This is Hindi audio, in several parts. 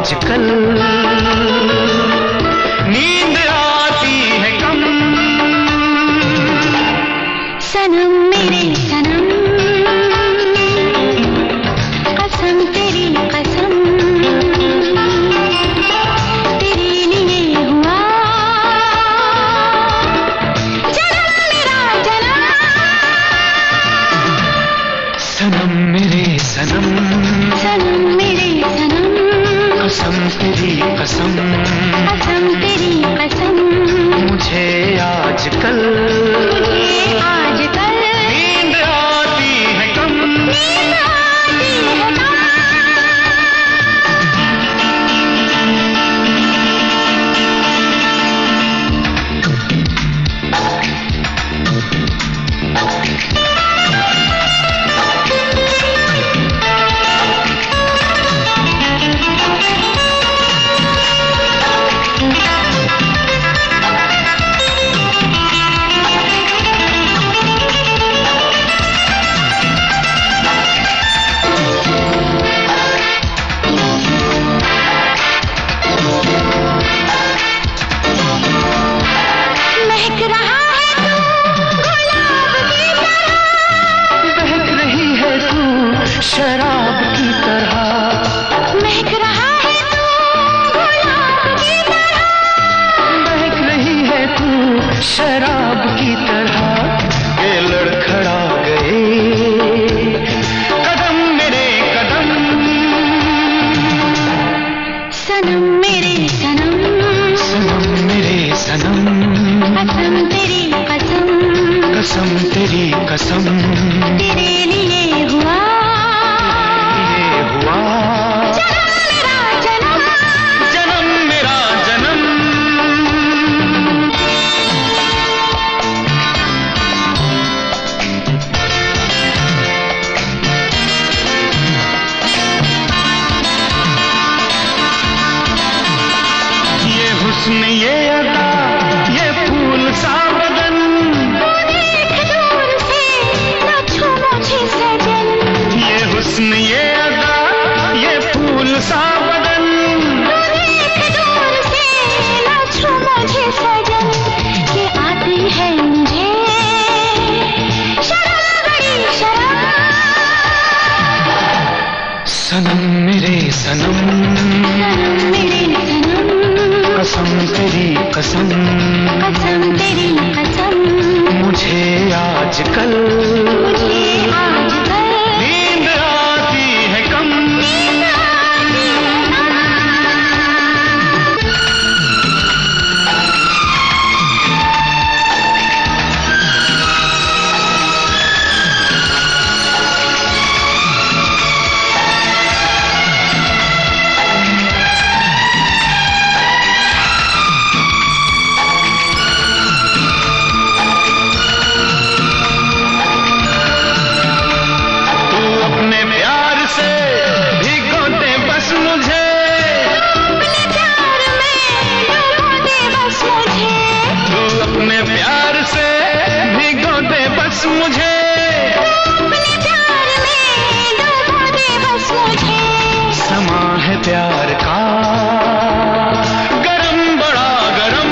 आजकल नींद आती है कम। सनम मेरे सनम, कसम तेरी कसम, तेरे लिए हुआ जन्म मेरा जन्म। सनम मेरे सनम, सनम मेरे सनम, कसम तेरी कसम, कसम तेरी कसम, मुझे आजकल आजकल नींद आती है कम। नींद आती है कम। महक रहा है तू गुलाब की तरह, बहक रही है तू शराब की तरह। महक रहा है तू गुलाब की तरह, बहक रही है तू शराब की तरह। ये लड़खड़ा गए कदम मेरे कदम। सनम मेरे सनम, सनम मेरे सनम, कसम तेरी कसम, कसम तेरी कसम, तेरे लिए हुआ ये हुआ जन्म मेरा जन्म। जन्म मेरा जन्म। ये हुस्न ये अदा ये फूल सा बदन, तू देख दूर से न छू मुझे सजन, ये हुस्न ये अदा ये फूल सा बदन। तू देख दूर से न छू मुझे सजन, ये आती है मुझे शर्म बड़ी शर्म। सनम मेरे सनम, सनम मेरे सनम, कसम तेरी कसम, कसम तेरी कसम, मुझे आजकल मुझे आजकल नींद आती है कम। नींद आती है कम। तू अपने प्यार से भिगो दे बस मुझे, अपने प्यार में डुबो दे बस मुझे, तू अपने प्यार से भिगो दे बस मुझे। अपने प्यार में डुबो दे बस मुझे। समा है प्यार का गरम बड़ा गरम।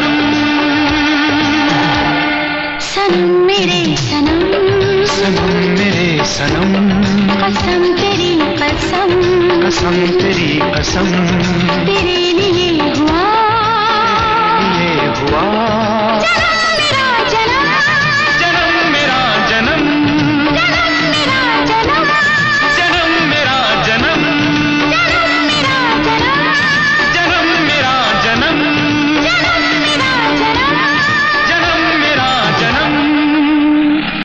सनम मेरे सनम, सनम मेरे सनम, कसम तेरी कसम, कसम तेरी कसम, तेरे लिए